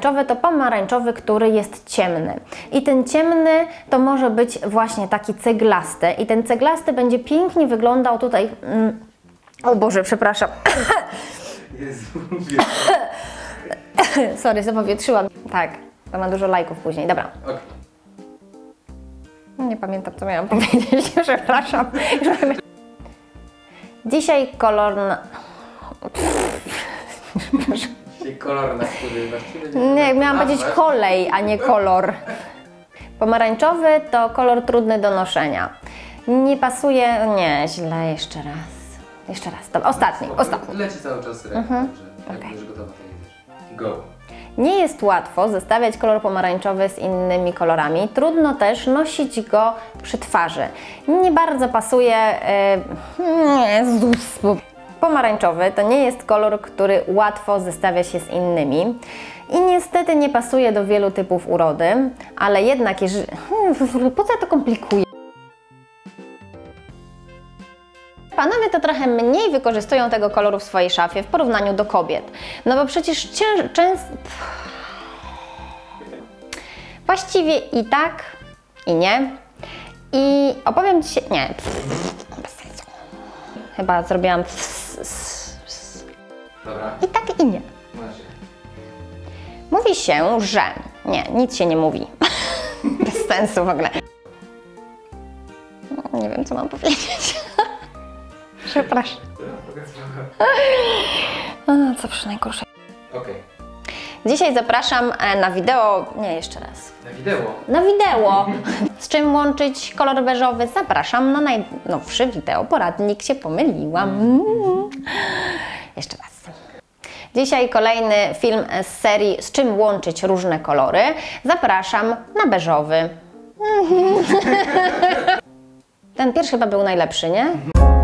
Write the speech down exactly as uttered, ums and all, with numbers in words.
pomarańczowy to pomarańczowy, który jest ciemny. I ten ciemny to może być właśnie taki ceglasty. I ten ceglasty będzie pięknie wyglądał tutaj... Mm, o Boże, przepraszam. Jezu, Sorry, zapowietrzyłam. Tak, to ma dużo lajków później. Dobra. okay. Nie pamiętam, co miałam powiedzieć. Przepraszam. Dzisiaj kolor na... Dzisiaj kolor, na który właściwie nie... Nie, miałam powiedzieć kolej, a nie kolor. Pomarańczowy to kolor trudny do noszenia. Nie pasuje... Nie, źle, jeszcze raz. Jeszcze raz. Dobra, ostatni, ostatni. Leci cały czas ręka, Mhm. także jak Okay. będziesz gotowa, to jedziesz. Go! Nie jest łatwo zestawiać kolor pomarańczowy z innymi kolorami. Trudno też nosić go przy twarzy. Nie bardzo pasuje... Yy, Jezus, bo pomarańczowy to nie jest kolor, który łatwo zestawia się z innymi. I niestety nie pasuje do wielu typów urody, ale jednak jeżeli... Hmm, po co ja to komplikuję? Panowie to trochę mniej wykorzystują tego koloru w swojej szafie w porównaniu do kobiet. No bo przecież często... Właściwie i tak, i nie. I opowiem Ci się... Nie. Bez sensu. Chyba zrobiłam... Dobra. I tak, i nie. Mówi się, że... Nie, nic się nie mówi. Bez sensu w ogóle. Nie wiem, co mam powiedzieć. Przepraszam. A, co przy najgorsze. Okej. Okay. Dzisiaj zapraszam na wideo... Nie, jeszcze raz. Na wideo? Na wideo! Z czym łączyć kolor beżowy? Zapraszam na najnowszy wideo. Poradnik, się pomyliłam. Mm. Jeszcze raz. Dzisiaj kolejny film z serii Z czym łączyć różne kolory. Zapraszam na beżowy. Ten pierwszy chyba był najlepszy, nie?